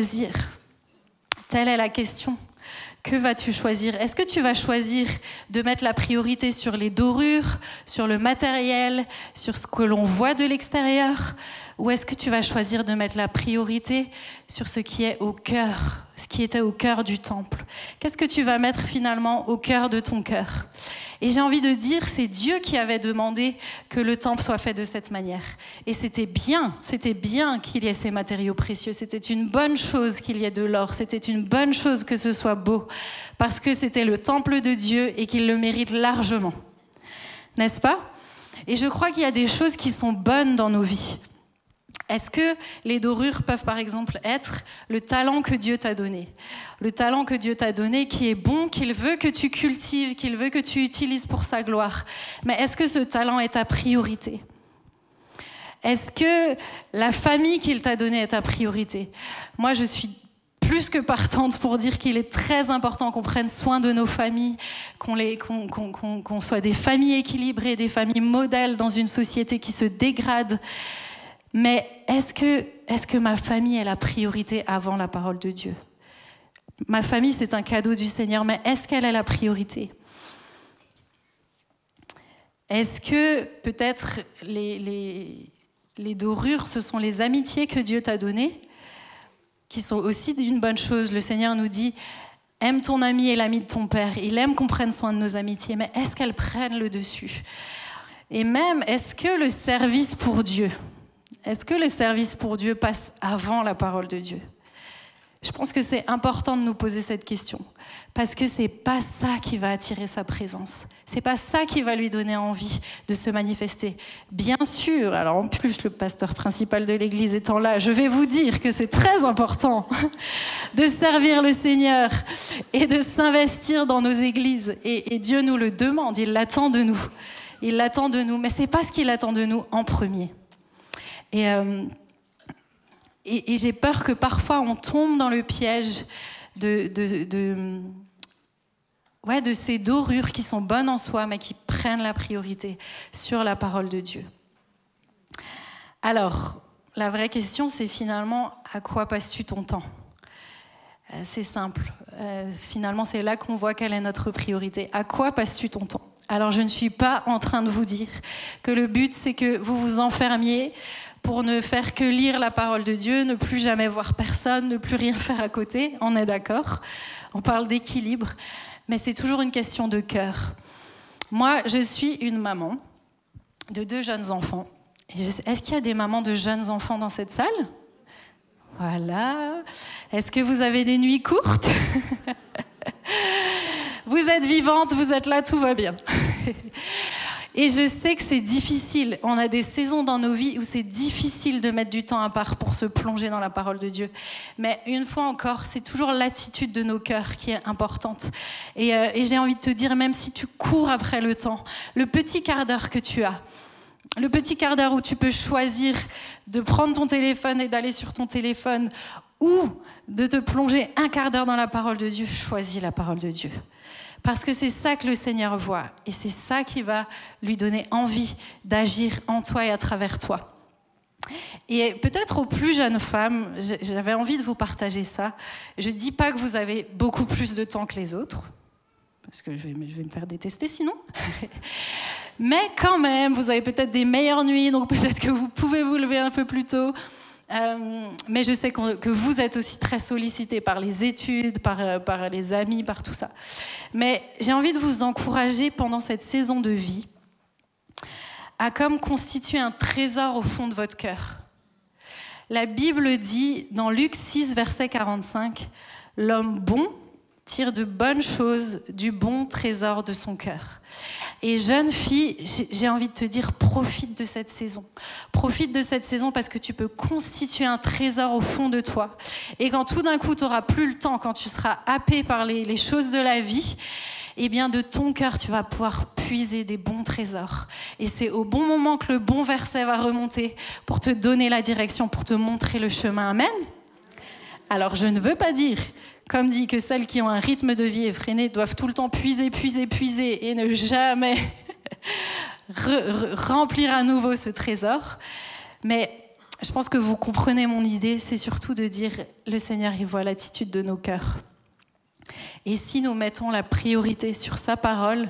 Telle est la question. Que vas-tu choisir ? Est-ce que tu vas choisir de mettre la priorité sur les dorures, sur le matériel, sur ce que l'on voit de l'extérieur ? Ou est-ce que tu vas choisir de mettre la priorité sur ce qui est au cœur, ce qui était au cœur du temple ? Qu'est-ce que tu vas mettre finalement au cœur de ton cœur ? Et j'ai envie de dire, c'est Dieu qui avait demandé que le temple soit fait de cette manière. Et c'était bien qu'il y ait ces matériaux précieux. C'était une bonne chose qu'il y ait de l'or. C'était une bonne chose que ce soit beau. Parce que c'était le temple de Dieu et qu'il le mérite largement. N'est-ce pas ? Et je crois qu'il y a des choses qui sont bonnes dans nos vies. Est-ce que les dorures peuvent par exemple être le talent que Dieu t'a donné ? Le talent que Dieu t'a donné qui est bon, qu'il veut que tu cultives, qu'il veut que tu utilises pour sa gloire. Mais est-ce que ce talent est ta priorité ? Est-ce que la famille qu'il t'a donnée est ta priorité ? Moi, je suis plus que partante pour dire qu'il est très important qu'on prenne soin de nos familles, qu'on soit des familles équilibrées, des familles modèles dans une société qui se dégrade. Mais est-ce que ma famille est la priorité avant la parole de Dieu ? Ma famille, c'est un cadeau du Seigneur, mais est-ce qu'elle est la priorité ? Est-ce que peut-être les dorures, ce sont les amitiés que Dieu t'a données, qui sont aussi une bonne chose ? Le Seigneur nous dit, aime ton ami et l'ami de ton père. Il aime qu'on prenne soin de nos amitiés, mais est-ce qu'elles prennent le dessus ? Et même, est-ce que le service pour Dieu passe avant la parole de Dieu ? Je pense que c'est important de nous poser cette question, parce que c'est pas ça qui va attirer sa présence. C'est pas ça qui va lui donner envie de se manifester. Bien sûr, alors en plus le pasteur principal de l'église étant là, je vais vous dire que c'est très important de servir le Seigneur et de s'investir dans nos églises. Et Dieu nous le demande, il l'attend de nous. Il l'attend de nous, mais ce n'est pas ce qu'il attend de nous en premier. Et j'ai peur que parfois on tombe dans le piège de ces dorures qui sont bonnes en soi, mais qui prennent la priorité sur la parole de Dieu. Alors, la vraie question, c'est finalement, à quoi passes-tu ton temps ? C'est simple. Finalement, c'est là qu'on voit quelle est notre priorité. À quoi passes-tu ton temps ? Alors, je ne suis pas en train de vous dire que le but, c'est que vous vous enfermiez pour ne faire que lire la parole de Dieu, ne plus jamais voir personne, ne plus rien faire à côté. On est d'accord ? On parle d'équilibre. Mais c'est toujours une question de cœur. Moi, je suis une maman de 2 jeunes enfants. Est-ce qu'il y a des mamans de jeunes enfants dans cette salle ? Voilà. Est-ce que vous avez des nuits courtes ? Vous êtes vivantes, vous êtes là, tout va bien. Et je sais que c'est difficile. On a des saisons dans nos vies où c'est difficile de mettre du temps à part pour se plonger dans la parole de Dieu. Mais une fois encore, c'est toujours l'attitude de nos cœurs qui est importante. Et j'ai envie de te dire, même si tu cours après le temps, le petit quart d'heure que tu as, le petit quart d'heure où tu peux choisir de prendre ton téléphone et d'aller sur ton téléphone ou de te plonger un quart d'heure dans la parole de Dieu, choisis la parole de Dieu. Parce que c'est ça que le Seigneur voit et c'est ça qui va lui donner envie d'agir en toi et à travers toi. Et peut-être aux plus jeunes femmes, j'avais envie de vous partager ça. Je ne dis pas que vous avez beaucoup plus de temps que les autres, parce que je vais me faire détester sinon. Mais quand même, vous avez peut-être des meilleures nuits, donc peut-être que vous pouvez vous lever un peu plus tôt. Mais je sais que vous êtes aussi très sollicités par les études, par les amis, par tout ça. Mais j'ai envie de vous encourager pendant cette saison de vie à comme constituer un trésor au fond de votre cœur. La Bible dit, dans Luc 6, verset 45, « L'homme bon tire de bonnes choses du bon trésor de son cœur. » Et jeune fille, j'ai envie de te dire, profite de cette saison. Profite de cette saison parce que tu peux constituer un trésor au fond de toi. Et quand tout d'un coup, tu n'auras plus le temps, quand tu seras happé par les choses de la vie, eh bien, de ton cœur, tu vas pouvoir puiser des bons trésors. Et c'est au bon moment que le bon verset va remonter pour te donner la direction, pour te montrer le chemin. Amen. Alors, je ne veux pas dire, comme dit, que celles qui ont un rythme de vie effréné doivent tout le temps puiser et ne jamais remplir à nouveau ce trésor. Mais je pense que vous comprenez mon idée, c'est surtout de dire, le Seigneur, il voit l'attitude de nos cœurs. Et si nous mettons la priorité sur sa parole,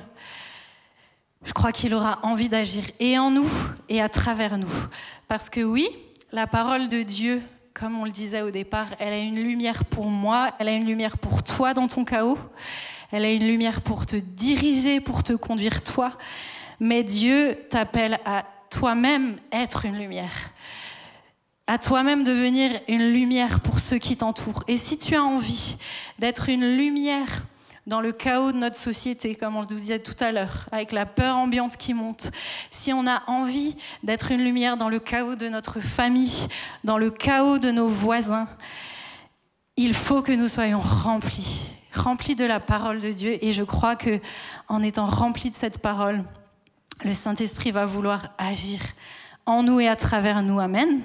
je crois qu'il aura envie d'agir et en nous et à travers nous. Parce que oui, la parole de Dieu, comme on le disait au départ, elle a une lumière pour moi, elle a une lumière pour toi dans ton chaos, elle a une lumière pour te diriger, pour te conduire toi. Mais Dieu t'appelle à toi-même être une lumière, à toi-même devenir une lumière pour ceux qui t'entourent. Et si tu as envie d'être une lumière dans le chaos de notre société, comme on le disait tout à l'heure, avec la peur ambiante qui monte, si on a envie d'être une lumière dans le chaos de notre famille, dans le chaos de nos voisins, il faut que nous soyons remplis de la parole de Dieu. Et je crois qu'en étant remplis de cette parole, le Saint-Esprit va vouloir agir en nous et à travers nous. Amen.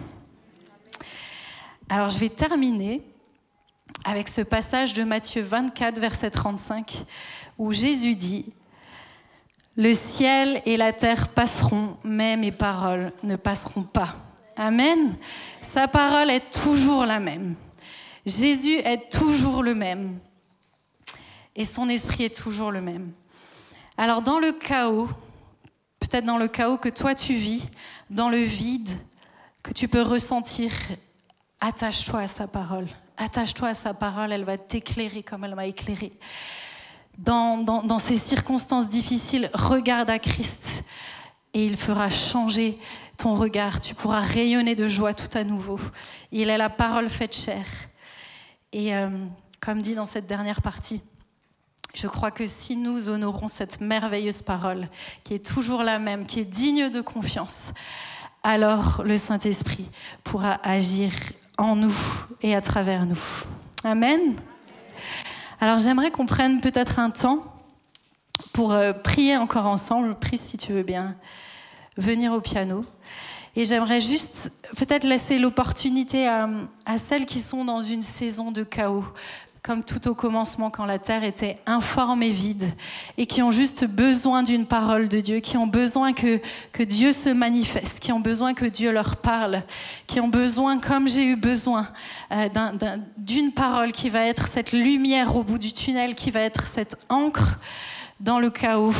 Alors je vais terminer avec ce passage de Matthieu 24, verset 35, où Jésus dit « Le ciel et la terre passeront, mais mes paroles ne passeront pas. » Amen. Sa parole est toujours la même. Jésus est toujours le même. Et son esprit est toujours le même. Alors dans le chaos, peut-être dans le chaos que toi tu vis, dans le vide que tu peux ressentir, attache-toi à sa parole. Attache-toi à sa parole, elle va t'éclairer comme elle m'a éclairé. Dans ces circonstances difficiles, regarde à Christ et il fera changer ton regard. Tu pourras rayonner de joie tout à nouveau. Il est la parole faite chair. Et comme dit dans cette dernière partie, je crois que si nous honorons cette merveilleuse parole, qui est toujours la même, qui est digne de confiance, alors le Saint-Esprit pourra agir en nous et à travers nous. Amen. Alors j'aimerais qu'on prenne peut-être un temps pour pour prier encore ensemble. Prie si tu veux bien venir au piano. Et j'aimerais juste peut-être laisser l'opportunité à celles qui sont dans une saison de chaos, comme tout au commencement quand la terre était informe et vide, et qui ont juste besoin d'une parole de Dieu, qui ont besoin que Dieu se manifeste, qui ont besoin que Dieu leur parle, qui ont besoin, comme j'ai eu besoin, d'une parole qui va être cette lumière au bout du tunnel, qui va être cette encre dans le chaos.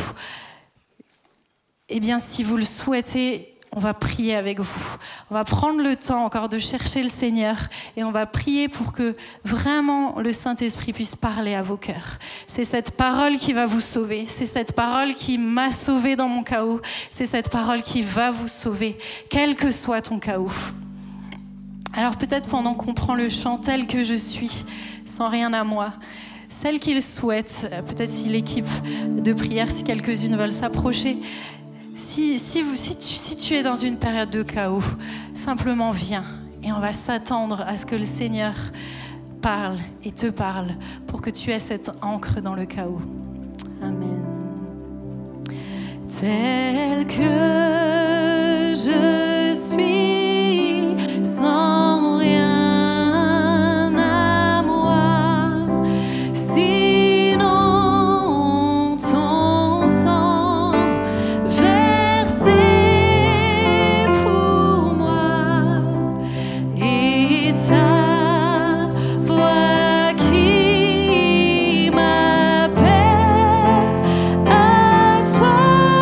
Eh bien, si vous le souhaitez, on va prier avec vous. On va prendre le temps encore de chercher le Seigneur et on va prier pour que vraiment le Saint-Esprit puisse parler à vos cœurs. C'est cette parole qui va vous sauver. C'est cette parole qui m'a sauvé dans mon chaos. C'est cette parole qui va vous sauver, quel que soit ton chaos. Alors peut-être pendant qu'on prend le chant tel que je suis, sans rien à moi, celles qui le souhaitent, peut-être si l'équipe de prière, si quelques-unes veulent s'approcher, si tu es dans une période de chaos, simplement viens et on va s'attendre à ce que le Seigneur parle et te parle pour que tu aies cette encre dans le chaos. Amen. Tel que je suis, sans rien à moi, sinon ton sang versé pour moi et ta voix qui m'appelle à toi.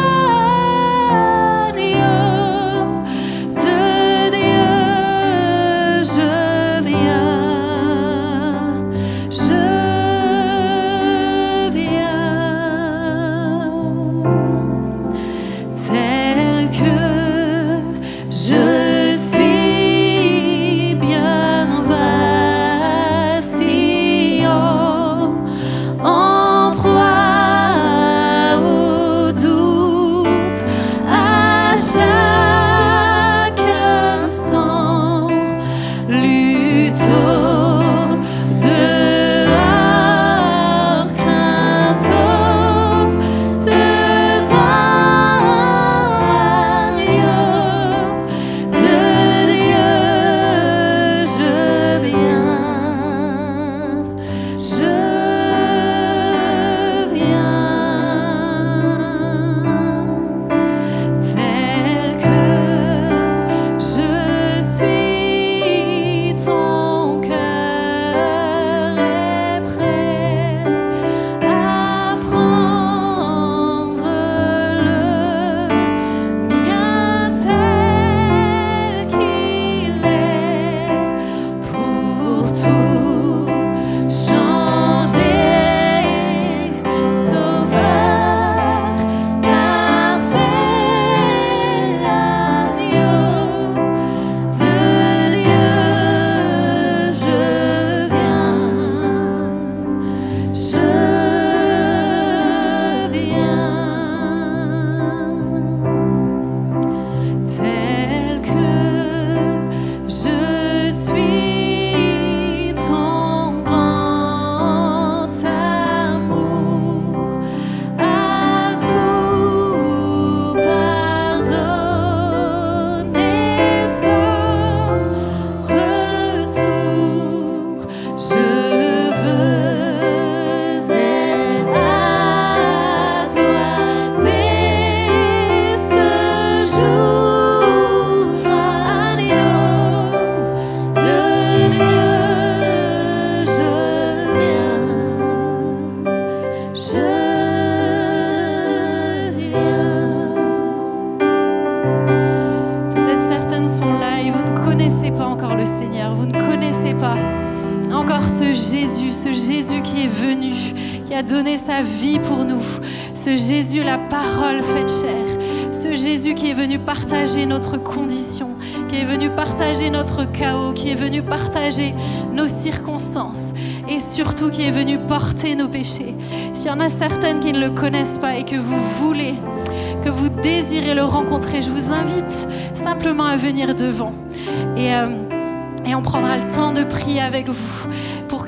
Ce Jésus qui est venu, qui a donné sa vie pour nous, ce Jésus, la parole faite chair, ce Jésus qui est venu partager notre condition, qui est venu partager notre chaos, qui est venu partager nos circonstances et surtout qui est venu porter nos péchés. S'il y en a certaines qui ne le connaissent pas et que vous voulez, que vous désirez le rencontrer, je vous invite simplement à venir devant et on prendra le temps de prier avec vous pour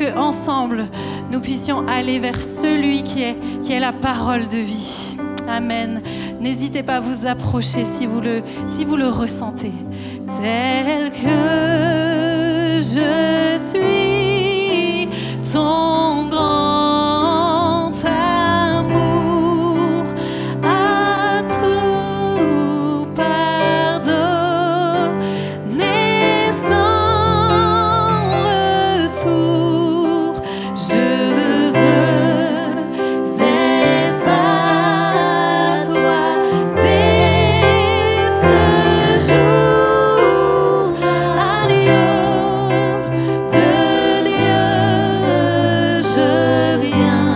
que ensemble nous puissions aller vers celui qui est la parole de vie. Amen. N'hésitez pas à vous approcher si vous le ressentez. Tel que je suis, ton grand amour a tout pardonné sans retour. Je veux être à toi dès ce jour. Agneau de Dieu, je viens.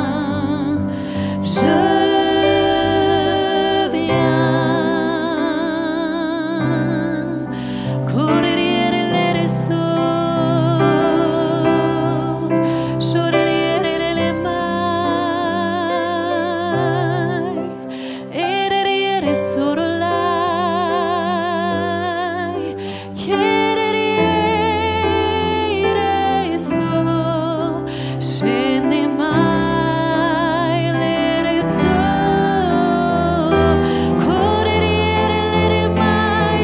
Corriere le so, sciorere le mai, erere solo lai, chiedere so, scende mai le so, corriere le mai,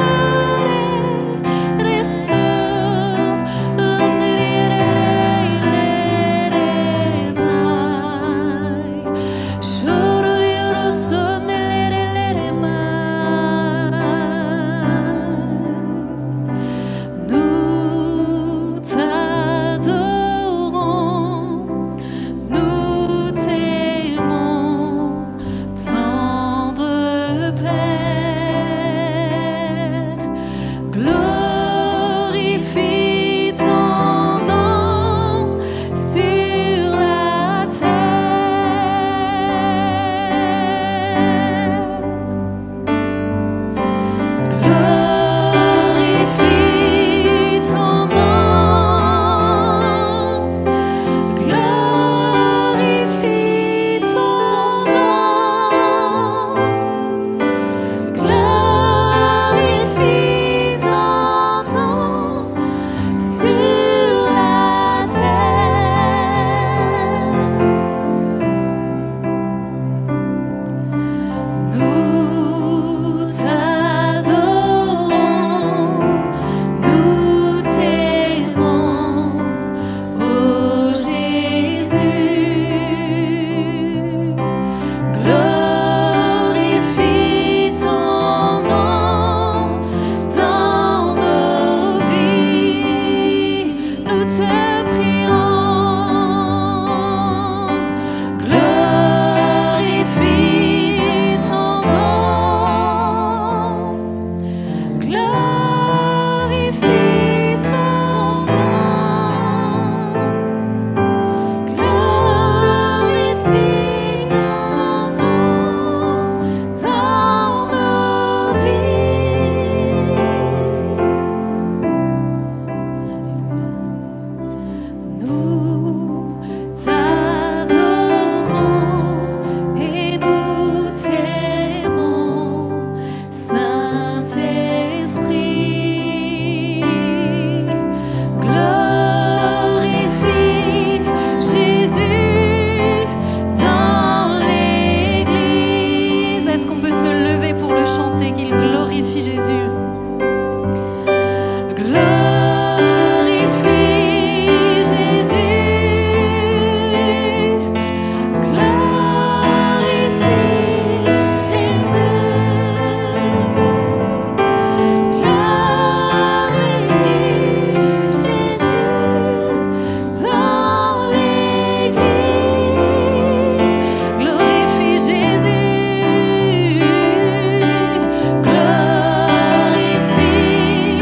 sciorere so, l'onderiere le mai, scioro lioro son le mai. Nous t'adorons, nous t'aimons, tendre Père. Glorifie ton nom sur la terre. Glorifie ton nom. Glorifie ton nom. Glorifie ton nom sur la terre. Nous t'adorons, nous t'aimons, ô Jésus. Glorifie ton nom dans nos vies, nous te prions. Glorifie ton nom. Glorifie ton nom. Glorifie ton nom dans nos vies. Nous t'adorons et nous t'aimons, Saint-Esprit. Glorifie Jésus dans l'Église. Est-ce qu'on peut se lever pour le chanter, qu'il glorifie Jésus? Glorifie Jésus. Glorifie Jésus. Glorifie Jésus dans l'Église. Glorifie Jésus. Glorifie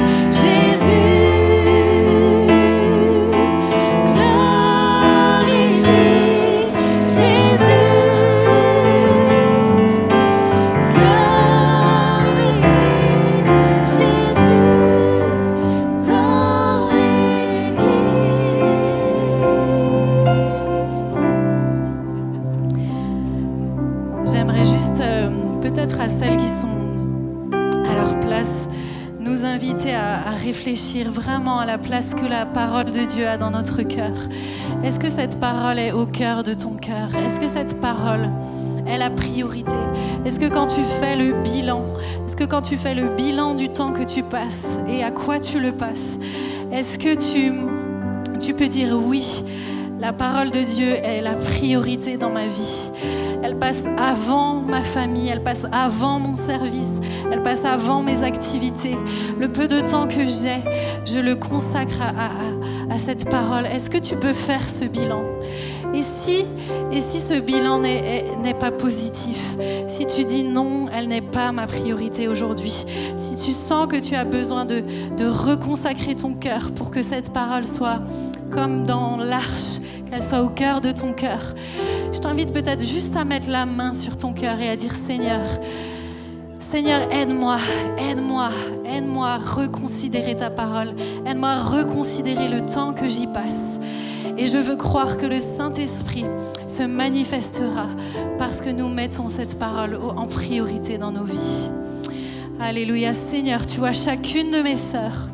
nous inviter à réfléchir vraiment à la place que la parole de Dieu a dans notre cœur. Est-ce que cette parole est au cœur de ton cœur? Est-ce que cette parole est la priorité? Est-ce que quand tu fais le bilan du temps que tu passes et à quoi tu le passes, est-ce que tu peux dire oui, la parole de Dieu est la priorité dans ma vie? Elle passe avant ma famille, elle passe avant mon service, elle passe avant mes activités. Le peu de temps que j'ai, je le consacre à cette parole. Est-ce que tu peux faire ce bilan? Et si ce bilan n'est pas positif, si tu dis non, elle n'est pas ma priorité aujourd'hui, si tu sens que tu as besoin de reconsacrer ton cœur pour que cette parole soit comme dans l'arche, qu'elle soit au cœur de ton cœur, je t'invite peut-être juste à mettre la main sur ton cœur et à dire Seigneur, aide-moi à reconsidérer ta parole, aide-moi à reconsidérer le temps que j'y passe. Et je veux croire que le Saint-Esprit se manifestera parce que nous mettons cette parole en priorité dans nos vies. Alléluia. Seigneur, tu vois chacune de mes sœurs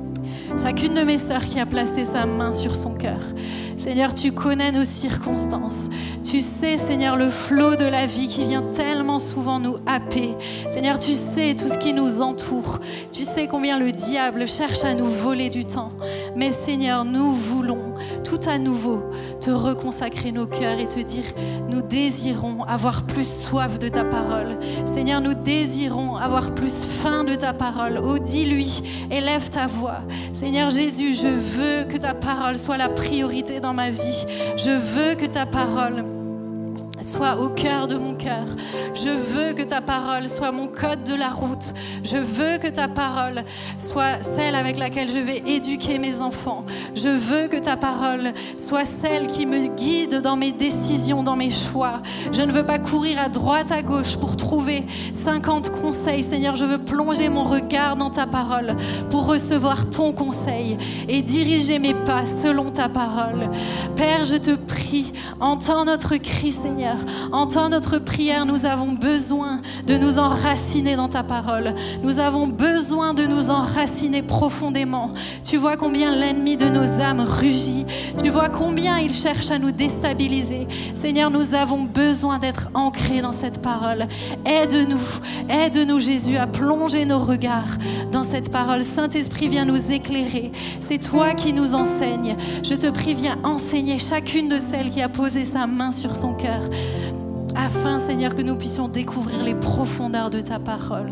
qui a placé sa main sur son cœur. Seigneur, tu connais nos circonstances. Tu sais, Seigneur, le flot de la vie qui vient tellement souvent nous happer. Seigneur, tu sais tout ce qui nous entoure. Tu sais combien le diable cherche à nous voler du temps. Mais Seigneur, nous voulons tout à nouveau te reconsacrer nos cœurs et te dire, nous désirons avoir plus soif de ta parole. Seigneur, nous désirons avoir plus faim de ta parole. Oh, dis-lui, élève ta voix. Seigneur Jésus, je veux que ta parole soit la priorité dans ma vie. Je veux que ta parole soit au cœur de mon cœur. Je veux que ta parole soit mon code de la route. Je veux que ta parole soit celle avec laquelle je vais éduquer mes enfants. Je veux que ta parole soit celle qui me guide dans mes décisions, dans mes choix. Je ne veux pas courir à droite, à gauche pour trouver 50 conseils. Seigneur, je veux plonger mon regard dans ta parole pour recevoir ton conseil et diriger mes pas selon ta parole. Père, je te prie, entends notre cri, Seigneur. Entends notre prière, nous avons besoin de nous enraciner dans ta parole. Nous avons besoin de nous enraciner profondément. Tu vois combien l'ennemi de nos âmes rugit. Tu vois combien il cherche à nous déstabiliser. Seigneur, nous avons besoin d'être ancrés dans cette parole. Aide-nous Jésus à plonger nos regards dans cette parole. Saint-Esprit, viens nous éclairer. C'est toi qui nous enseignes. Je te prie, viens enseigner chacune de celles qui a posé sa main sur son cœur, afin, Seigneur, que nous puissions découvrir les profondeurs de ta parole.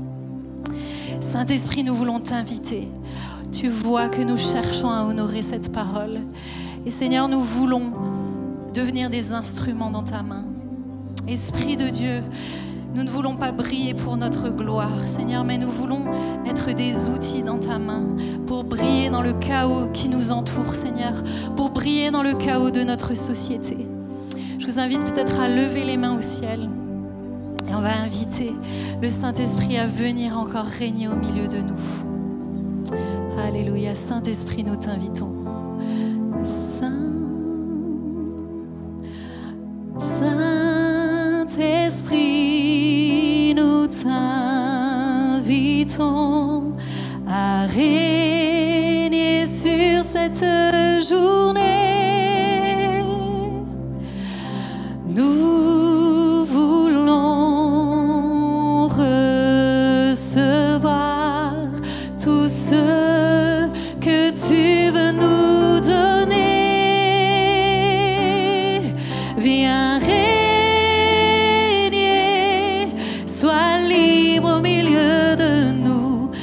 Saint-Esprit, nous voulons t'inviter. Tu vois que nous cherchons à honorer cette parole. Et Seigneur, nous voulons devenir des instruments dans ta main. Esprit de Dieu, nous ne voulons pas briller pour notre gloire, Seigneur, mais nous voulons être des outils dans ta main pour briller dans le chaos qui nous entoure, Seigneur, pour briller dans le chaos de notre société. Je vous invite peut-être à lever les mains au ciel et on va inviter le Saint-Esprit à venir encore régner au milieu de nous. Alléluia. Saint-Esprit, nous t'invitons. Saint-Esprit, nous t'invitons à régner sur cette journée. Nous voulons recevoir tout ce que tu veux nous donner. Viens régner, sois libre au milieu de nous.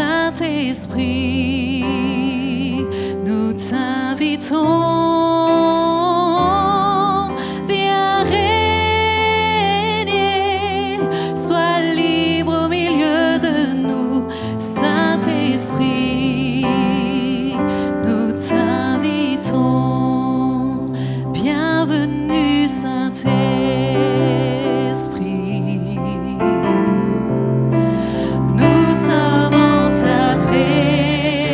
Saint-Esprit, nous t'invitons. Nous sommes en ta présence.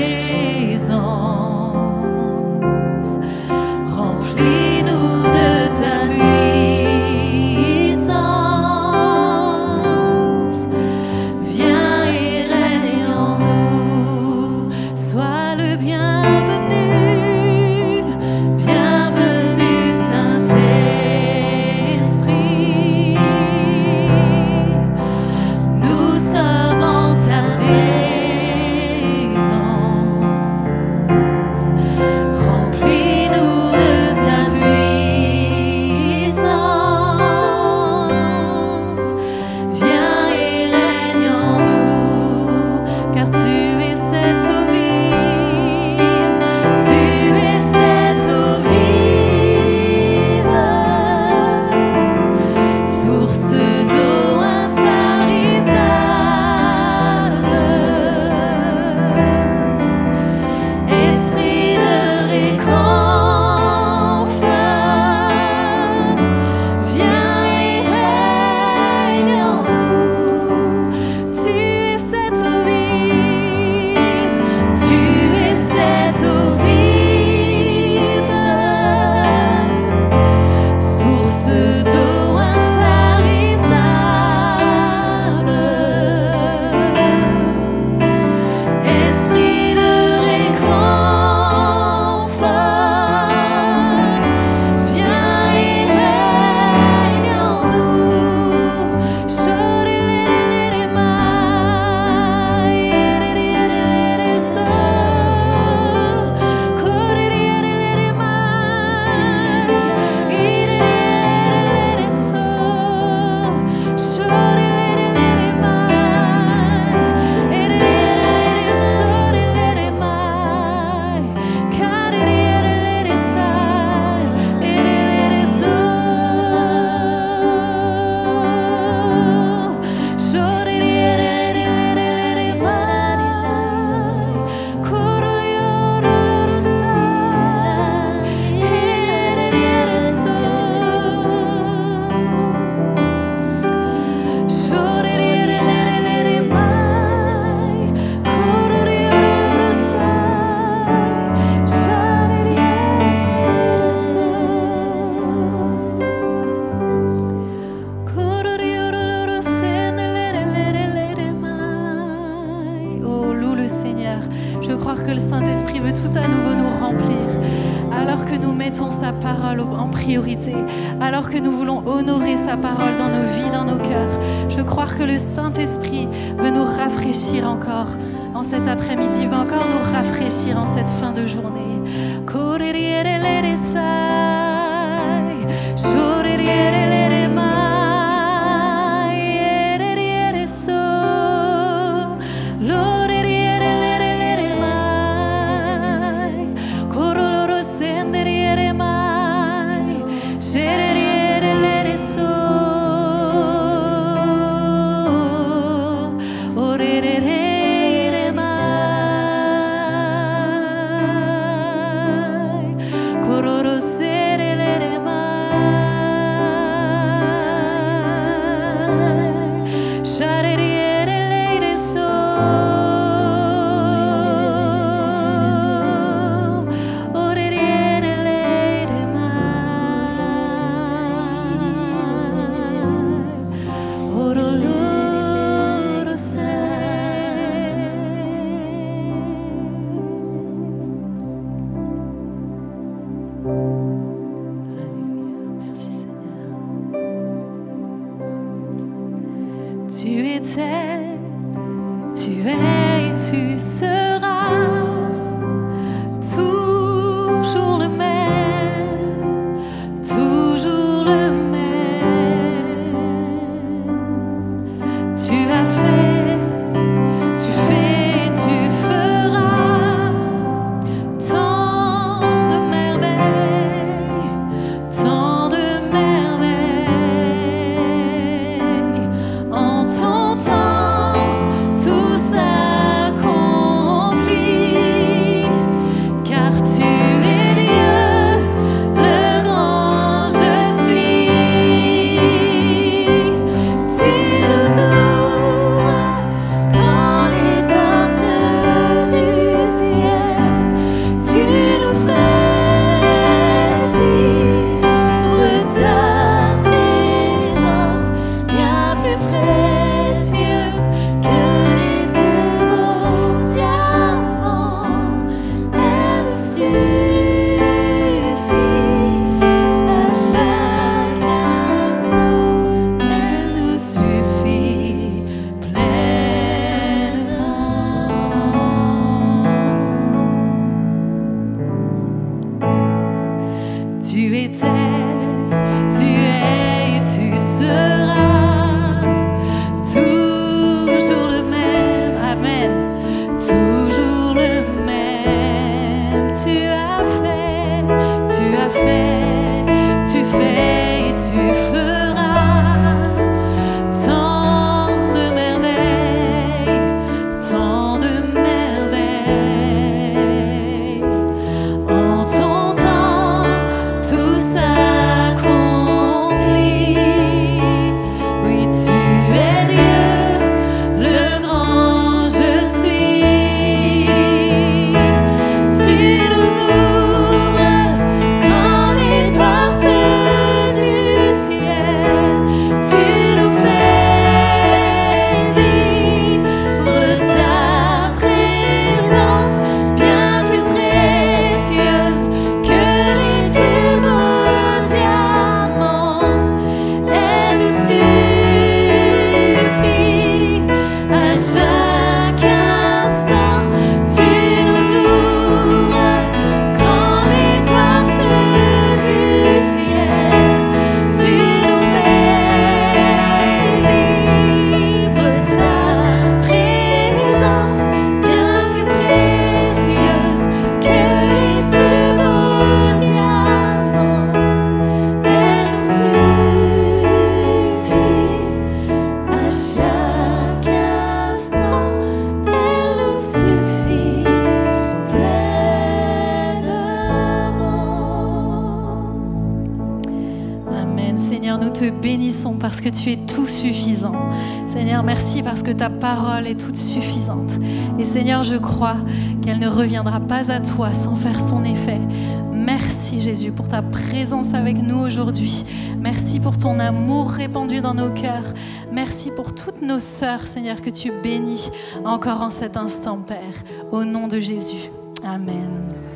Je veux croire que le Saint-Esprit veut tout à nouveau nous remplir. Alors que nous mettons sa parole en priorité, alors que nous voulons honorer sa parole dans nos vies, dans nos cœurs, je veux croire que le Saint-Esprit veut nous rafraîchir encore en cet après-midi, veut encore nous rafraîchir en cette fin de journée. te bénissons parce que tu es tout suffisant. Seigneur, merci parce que ta parole est toute suffisante. Et Seigneur, je crois qu'elle ne reviendra pas à toi sans faire son effet. Merci Jésus pour ta présence avec nous aujourd'hui. Merci pour ton amour répandu dans nos cœurs. Merci pour toutes nos sœurs, Seigneur, que tu bénis encore en cet instant, Père. Au nom de Jésus. Amen.